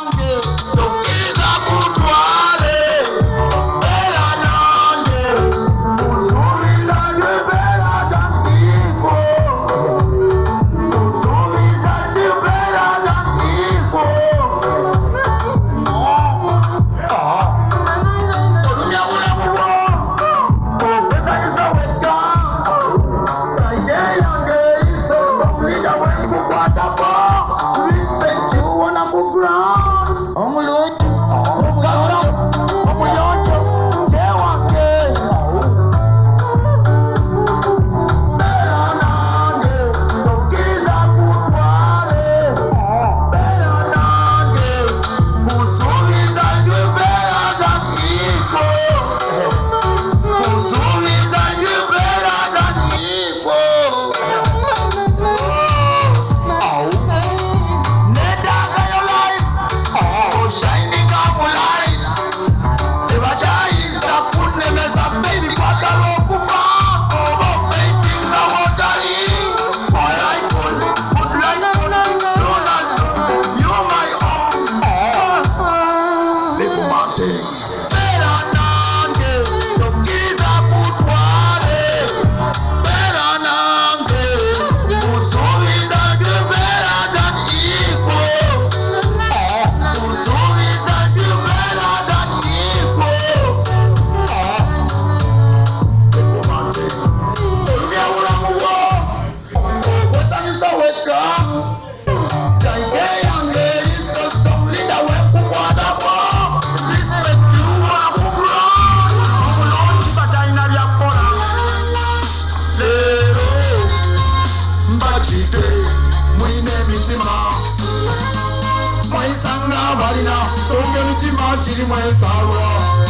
chiri mwesawa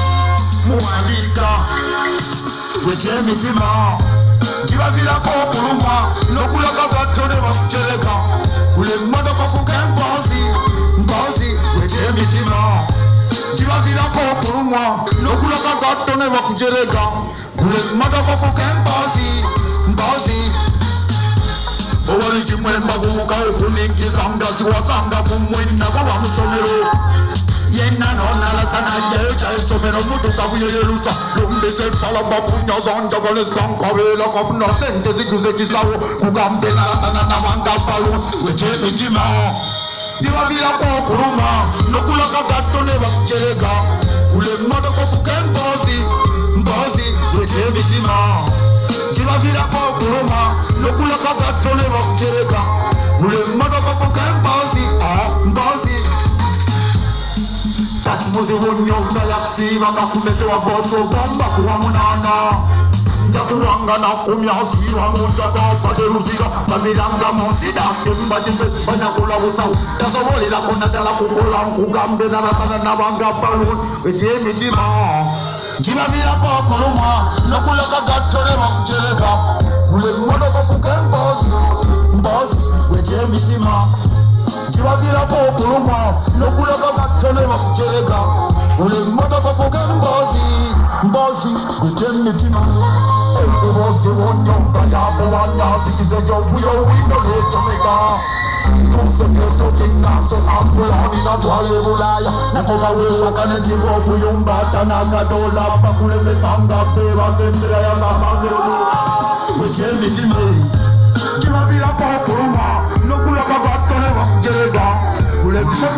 muwandika wechemitima kibavirako okuluma n'okulaka gatone bakutereka kule mmotoka fuka empozi wechemitima kibavirako okuluma n'okulaka gatone bakutereka kule mmotoka fuka empozi owali kimwemba gumuka okuningiza ngazi wasanga kumwenako bamusomero yena nonalasana yeca esomero mutuka buyeyelusa lumbise salamba kunyaza njaganesikankabela kafuna sente ziguze kisawo kukambenalasana nabangabalu wechemitima ndiwabirako okuluma nokulaka gatone bakucereka kule mmotoka fuka empozi wechemitima kibavirako okuluma nokulaka gatone bakucereka kule mmotoka fuka empozi muzi wonyonga yakusiba kakumetewa boso bomba kuwa munana njakurangana kumyasiwa munjagapade ruziga bamiranga monsida kembajise banyakula busawu tasobolelako nadala kukola nkugambe nalasana nabangabalun wechemitima kibavirako okuluma nokulaka gatone bakucereka kule mmotoka fuka empozi wechemitima kibavirako okuluma nokulaka gatone bakucereka kule mmotoka fuka empozi wechemitima ebosi wonyonga yabo wanyazikize jobuyo wino necomeka tuseketo kingaso ambulani natwale bulaya nakoba wewakanezibwa obuyumbata nagadola bakulemesanga bebazembera yangamagelu wechemitima kibavirako okuluma nokulaka gatone bakucereka kule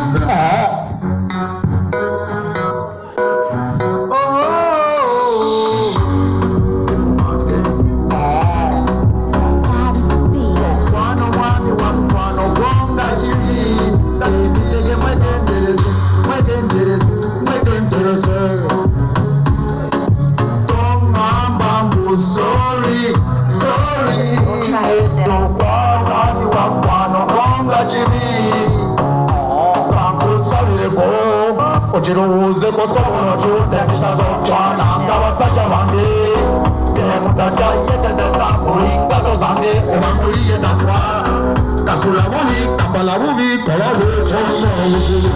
Ochiruze kosono chuze kisazokwana ngabasajja bange Temutaja yetezesa kulinga tozange Omanguliye taswa Kasula bubi, tambala bubi, tawaze